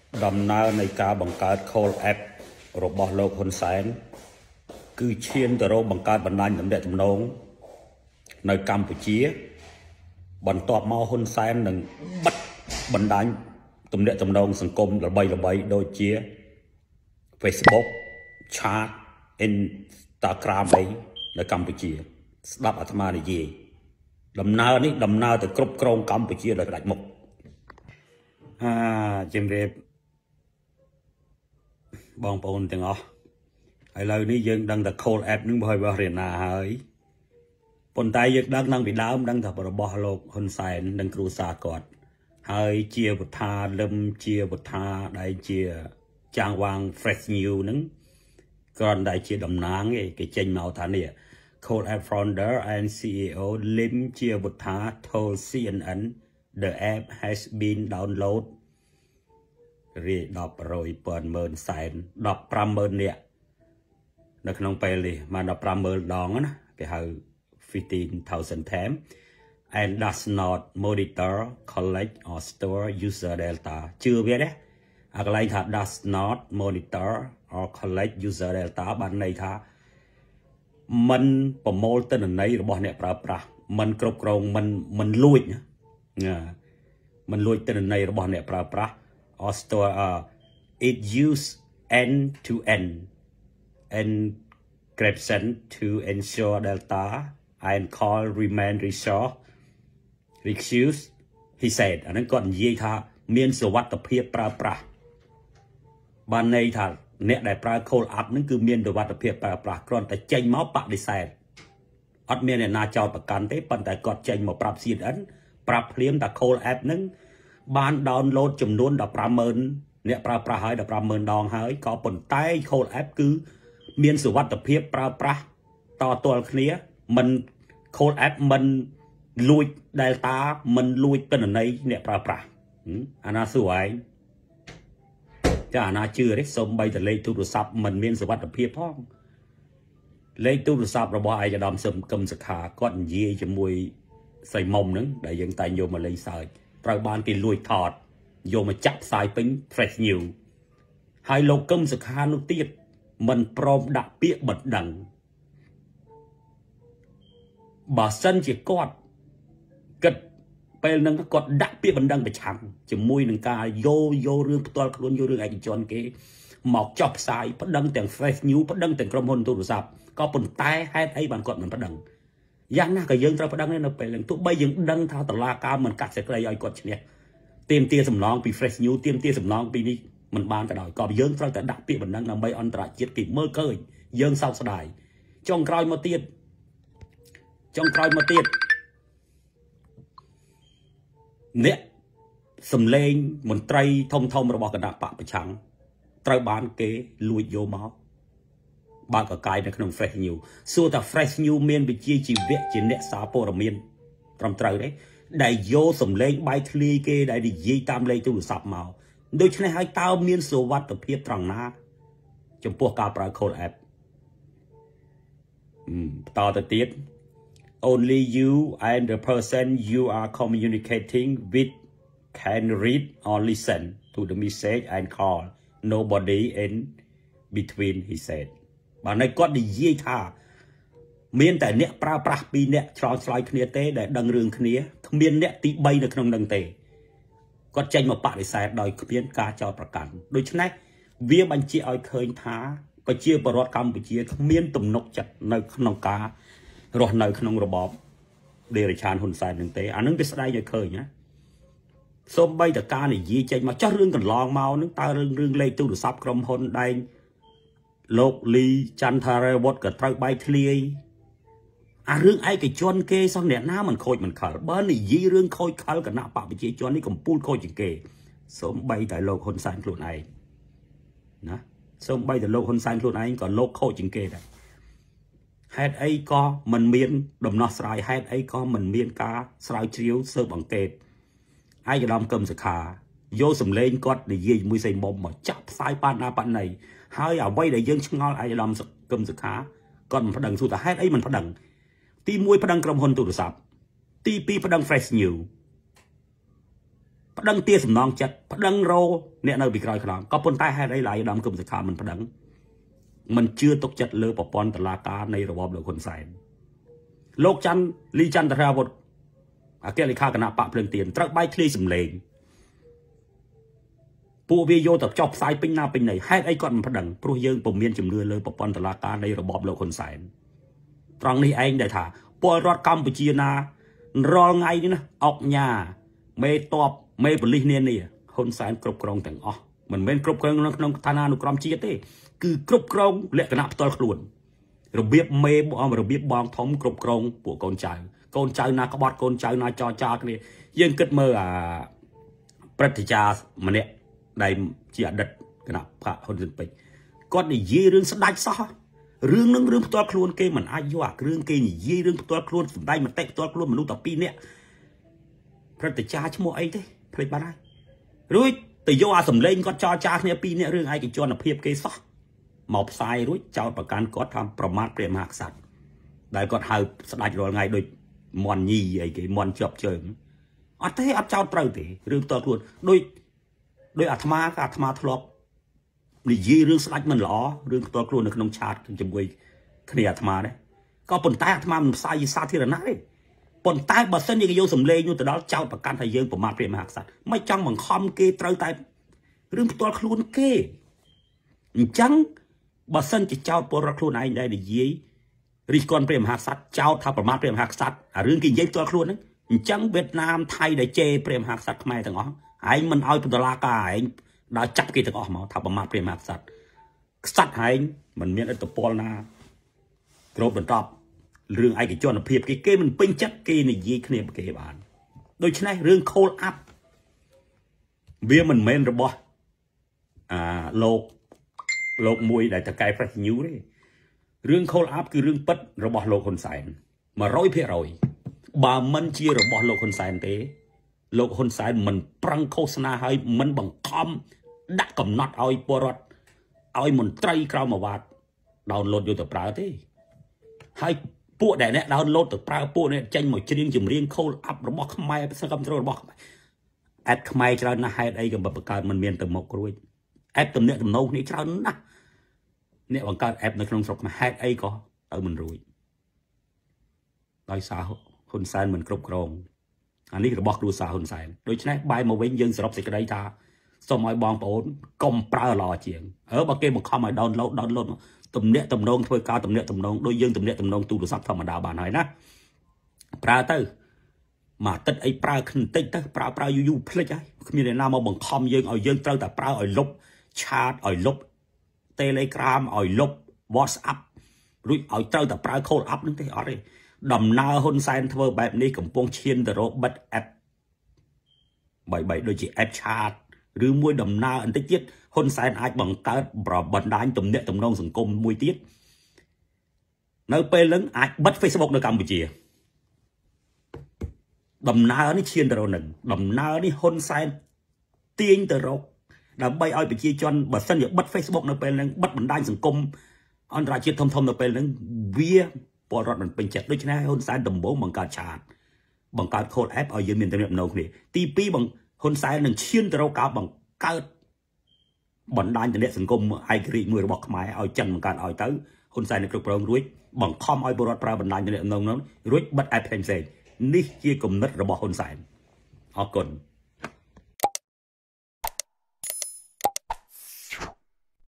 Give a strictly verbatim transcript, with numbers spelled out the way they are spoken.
ដំណើរនៃការបង្កើត call app របស់លោកហ៊ុនសែនគឺឈានទៅរកបង្កើតបណ្ដាញទំនាក់ទំនងនៅកម្ពុជាបន្ទាប់មកហ៊ុនសែននឹងបិទបណ្ដាញទំនាក់ទំនងសង្គមល្បីៗដូចជា Facebook Chat Instagram អីនៅកម្ពុជាស្ដាប់អាត្មានិយាយដំណើរនេះដំណើរទៅគ្រប់គ្រងកម្ពុជាដោយផ្ដាច់មុខអាជំរាបបងប្អូនទាំងអស់ឥឡូវនេះយើងដឹងថា call app នឹងបើរបស់រៀនណាហើយប៉ុន្តែយើងដឹងតាំងពីដើមដឹងថារបស់លោកហ៊ុនសែននិងគ្រួសារគាត់ហើយជាវត្ថាលឹមជាវត្ថាដែលជាចាងវាង fresh new ហ្នឹងគ្រាន់តែជាតំណាងឯងគេចេញមកថានេះ call app founder and ซี อี โอ Lim ជាវត្ថា told ซี เอ็น เอ็นthe app has been download រីដប់រយពាន់ម៉ឺនសែនដប់ប្រាំម៉ឺននាក់នៅក្នុងពេលនេះមកដប់ប្រាំម៉ឺនដងណាគេហៅ fifteen thousand times and does not monitor collect or store user data ជឿវាទេអាកន្លែងថា does not monitor or collect user data បានន័យថាមិនប្រមូលទិន្នន័យរបស់អ្នកប្រើប្រាស់មិនគ្រប់គ្រងមិនមិនលួចណាមិនលួចទិន្នន័យរបស់អ្នកប្រើប្រាស់ or store uh, it use end to end encryption to ensure data and call remain resource recuse he said អាហ្នឹងគាត់និយាយថាមានសុវត្ថិភាពប្រើប្រាស់បានន័យថាអ្នកដែលប្រើ call app ហ្នឹងគឺមានសុវត្ថិភាពប្រើប្រាស់គ្រាន់តែចេញមកបដិសេធអត់មានអ្នកណាចោទប្រកាន់ទេប៉ុន្តែគាត់ចេញមកប្រាប់ ซี เอ็น เอ็น ប្រាប់ភ្លាមថា call app ហ្នឹងបាន download ចំនួនដប់ប្រាំម៉ឺនអ្នកប្រើប្រាស់ហើយដប់ប្រាំម៉ឺនដងហើយក៏ប៉ុន្តែ call app គឺមានសុវត្ថិភាពប្រើប្រាស់តទល់គ្នាមិន call app មិនលួច Delta មិនលួចទិន្នន័យអ្នកប្រើប្រាស់អាណាសួរឯងចាអាណាជឿទេសូម្បីតែលេខទូរស័ព្ទមិនមានសុវត្ថិភាពផងលេខទូរស័ព្ទរបស់ឯកឧត្តមសឹមកឹមសុខាគាត់និយាយជាមួយសៃមុំហ្នឹងដែលយើងតែងយកមកលេងសើចត្រូវបានគេលួចថតយកមកចាក់ផ្សាយពេញ fresh new ហើយលោកកឹមសុខានោះទៀតមិនព្រមដាក់ពាក្យបណ្ដឹងបើសិនជាគាត់គិតពេលហ្នឹងគាត់ដាក់ពាក្យបណ្ដឹងប្រឆាំងជាមួយនឹងការយកយករឿងផ្ទាល់ខ្លួនយករឿងឯកជនគេមកចោះផ្សាយបណ្ដឹងទាំង fresh new បណ្ដឹងទាំងក្រុមហ៊ុនទូរស័ព្ទក៏ប៉ុន្តែហេតុអីបានគាត់មិនបណ្ដឹងយ៉ាងណាក៏យើងត្រូវបណ្ដឹងនៅពេលហ្នឹងទោះបីយើងដឹងថាតឡាការមិនកាត់សេចក្តីឲ្យគាត់ឈ្នះទៀមទាសំឡងពី fresh new ទៀមទាសំឡងពីនេះមិនបានក៏ដោយក៏យើងត្រូវតែដាក់ពាក្យបណ្ដឹងដើម្បីអន្តរជាតិគេមើលឃើញយើងសោកស្ដាយចុងក្រោយមកទៀតចុងក្រោយមកទៀតអ្នកសំលេងមន្ត្រីធំធំរបស់គណៈបកប្រឆាំងត្រូវបានគេលួចយកមកបើកកាយនៅក្នុង fresh new សួរថា fresh new មានវិជ្ជាជីវៈជាអ្នកសារព័ត៌មានត្រឹមត្រូវទេដែលយកសំលេងបាយធ្លាយគេដែលនិយាយតាមលេខទូរស័ព្ទមកដូច្នេះហើយតើមានសុវត្ថិភាពត្រង់ណាចំពោះការប្រើ call app បន្តទៅទៀត only you and the person you are communicating with can read or listen to the message and call nobody in between he said បាទន័យគាត់និយាយថាមានតែអ្នកប្រើប្រាស់ពីរអ្នកឆ្លងឆ្លើយគ្នាទេដែលដឹងរឿងគ្នាគ្មានអ្នកទីបីនៅក្នុងនឹងទេគាត់ចេញមកបដិសេធដោយគ្មានការចោទប្រកាន់ដូច្នេះវាបញ្ជាក់ឲ្យឃើញថាប្រជាពលរដ្ឋកម្ពុជាគ្មានទំនុកចិត្តនៅក្នុងការរស់នៅក្នុងរបបដេរឆានហ៊ុនសែននឹងទេអានឹងវាស្ដាយឲ្យឃើញណាសូម្បីតែការនិយាយចេញមកចោះរឿងកន្លងមកនឹងតើរឿងរឿងលេខទូរស័ព្ទក្រុមហ៊ុនដែងលោកលីចន្ទថារេវុតក៏ត្រូវបែកធ្លាយអារឿងឯកជនគេសោះអ្នកណាមិនខូចមិនខលបើនិយាយរឿងខូចខលគណៈបកប្រជាជននេះកំពូលខូចជាងគេសូម្បីតែលោកហ៊ុនសែនខ្លួនឯងណាសូម្បីតែលោកហ៊ុនសែនខ្លួនឯងក៏លោកខូចជាងគេដែរហេតុអីក៏មិនមានដំណោះស្រាយហេតុអីក៏មិនមានការស្រាវជ្រាវស៊ើបអង្កេតឯកឧត្តមកឹមសុខាយកសម្លេងគាត់និយាយជាមួយសៃមុំមកចាក់ផ្សាយបានណាបានណីហើយអ្វីដែលយើងឆ្ងល់ឯកឧត្តមកឹមសុខាគាត់មិនប្តឹងសួរថាហេតុអីមិនប្តឹងទីមួយប្តឹងក្រុមហ៊ុនទូរស័ព្ទទីពីរប្តឹង fresh new ផ្ដឹងទាសំណងចិត្តផ្ដឹងរោអ្នកនៅពីក្រោយខ្នងក៏ប៉ុន្តែហេតុអីឡើយឧត្តមគមសុខាមិនផ្ដឹងមិនជឿទុកចិត្តលើប្រព័ន្ធតុលាការនៃរបបលោកហ៊ុនសែនលោកច័ន្ទលីចន្ទរាវុធអគ្គលេខាគណៈបកភ្លើងទៀនត្រូវបែកធ្លាយសម្លេងពួកវាយកទៅចោះផ្សាយពេញណាពេញណីហេតុអីគាត់មិនប្តឹងព្រោះយើងពុំមានជំនឿលើប្រព័ន្ធតុលាការនៃរបបលោកហ៊ុនសែនត្រង់នេះឯងដែលថាពលរដ្ឋកម្ពុជាណារាល់ថ្ងៃនេះណាអុកញ៉ាមេតបមេប៉ូលីសនានាហ៊ុនសែនគ្រប់គ្រងទាំងអស់មិនមែនគ្រប់គ្រងក្នុងឋានានុក្រមជាតិទេគឺគ្រប់គ្រងលក្ខណៈផ្ទាល់ខ្លួនរបៀបមេបងរបៀបបងធំគ្រប់គ្រងពួកកូនចៅកូនចៅណាក្បត់កូនចៅណាចរចាគ្នាយើងគិតមើលអាព្រឹទ្ធាចារ្យម្នាក់ដែលជាអតីតគណៈបកហ៊ុនស៊ិនពេជ្រគាត់និយាយរឿងស្ដាច់សោះរឿងនឹងរឿងផ្ទាល់ខ្លួនគេមិនអាចយកអាគ្រឿងគេនិយាយរឿងផ្ទាល់ខ្លួនសម្ដែងមតិផ្ទាល់ខ្លួនមនុស្សតែពីរនាក់ព្រឹទ្ធាចារ្យឈ្មោះអីទេភ្លេចបាត់ហើយរួចទៅយកអាសម្លេងគាត់ចរចាគ្នាពីរនាក់រឿងឯកជនភាពគេសោះមកផ្សាយរួចចោតប្រកាន់គាត់ថាប្រមាថព្រះមហាក្សត្រដែលគាត់ហៅស្ដាច់រាល់ថ្ងៃដូចមន់ញីអីគេមន់ជាប់ជើងអត់ទេអត់ចោតត្រូវទេរឿងផ្ទាល់ខ្លួនដូចដោយអាត្មាក៏អាត្មាធ្លាប់និយាយរឿងស្ដាច់មិនល្អរឿងផ្ទាល់ខ្លួននៅក្នុងឆាតជាមួយគ្នាអាត្មាដែរក៏ប៉ុន្តែអាត្មាមិនផ្សាយសាធារណៈទេប៉ុន្តែបើសិនជាយកសម្លេងនោះទៅដល់ចោតប្រកាន់ថាយើងប្រមាថព្រះមហាក្សត្រមិនចង់បង្ខំគេត្រូវតែរឿងផ្ទាល់ខ្លួនគេអញ្ចឹងបើសិនជាចោតពលរដ្ឋខ្លួនឯងដែរនិយាយរិះគន់ព្រះមហាក្សត្រចោតថាប្រមាថព្រះមហាក្សត្រអារឿងគេនិយាយផ្ទាល់ខ្លួនហ្នឹងអញ្ចឹងវៀតណាមថៃដែលជេរព្រះមហាក្សត្រខ្មែរទាំងអស់ឯងមិនឲ្យតុលាការឯងដើរចាប់គេទាំងអស់មកថាប្រមាថព្រះមហាក្សត្រក្សត្រឯងមិនមានឥទ្ធិពលណាគ្របដណ្ដប់រឿងឯកជនភាពគេគេមិនពេញចិត្តគេនិយាយគ្នាគេបានដូច្នេះរឿងខូលអាប់វាមិនមែនរបស់អាលោកលោកមួយដែលតកែ Fresh News ទេរឿងខូលអាប់គឺរឿងពិតរបស់លោកហ៊ុនសែន một trăm phần trăm បើមិនជារបស់លោកហ៊ុនសែនទេលោកហ៊ុនសែនមិនប្រឹងឃោសនាឲ្យមិនបង្ខំដាក់កំណត់ឲ្យពលរដ្ឋឲ្យមន្ត្រីក្រមអាវ៉ាត់ដោនឡូតយកទៅប្រើទេហើយពួកដែលអ្នកដោនឡូតទៅប្រើពួកនេះចេញមកច្រៀងចម្រៀងខូលអាប់របស់ខ្មែរសកម្មជនរបស់ខ្មែរអេតខ្មែរច្រើនណាស់ហេតុអីក៏បង្កើតមិនមានទៅមុខរួចអេតទំនាក់ទំនងនេះច្រើនណាស់អ្នកបង្កើតអេបនៅក្នុងស្រុកហេតុអីក៏ទៅមិនរួចដោយសារហ៊ុនសែនមិនគ្រប់គ្រងអានេះរបស់គ្រួសារហ៊ុនសែនដូច្នេះបែរមកវិញយើងសរុបសេចក្តីថាសូមឲ្យបងប្អូនកុំប្រើល្អជាងអើបើគេបង្ខំឲ្យ download download ទំនាក់ទំនងធ្វើការទំនាក់ទំនងដូចយើងទំនាក់ទំនងទូរស័ព្ទធម្មតាបានហើយណាប្រើទៅមួយអាទិត្យអីប្រើបន្តិចទៅប្រើប្រើយូរយូរភ្លេចហើយគ្មានអ្នកណាមកបង្ខំយើងឲ្យយើងត្រូវតែប្រើឲ្យលុបឆាតឲ្យលុប Telegram ឲ្យលុប WhatsApp រួចឲ្យត្រូវតែប្រើ call up នឹងទេអត់ទេដំណើរហ៊ុនសែនធ្វើបែបនេះកំពុងឈានទៅរកបិទ app បីបីដូចជា app chat ឬមួយដំណើរបន្តិចទៀតហ៊ុនសែនអាចបង្កើតបណ្ដាញទំនាក់ទំនងសង្គមមួយទៀតនៅពេលហ្នឹងអាចបិទ Facebook នៅកម្ពុជាដំណើរនេះឈានទៅរកនឹងដំណើរនេះហ៊ុនសែនទាញទៅរកដើម្បីឲ្យប្រជាជនបើសិនជាបិទ Facebook នៅពេលហ្នឹងបិទបណ្ដាញសង្គមអន្តរជាតិធំធំនៅពេលហ្នឹងវាពលរដ្ឋមិនពេញចិត្តដូច្នេះហ៊ុនសែនដំបូងបង្កើតឆាតបង្កើត call app ឲ្យយើងមានទំនាក់ទំនងគ្នាទីពីរហ៊ុនសែននឹងឈានទៅរកការបង្កើតបណ្ដាញទំនាក់សង្គមឯករាជ្យមួយរបស់ខ្មែរឲ្យចិនបង្កើតឲ្យទៅហ៊ុនសែននឹងគ្រប់គ្រងរួចបង្ខំឲ្យពលរដ្ឋប្រើបណ្ដាញទំនាក់ទំនងនោះរួចបិទ app ផ្សេងៗនេះជាគំនិតរបស់ហ៊ុនសែនអរគុណ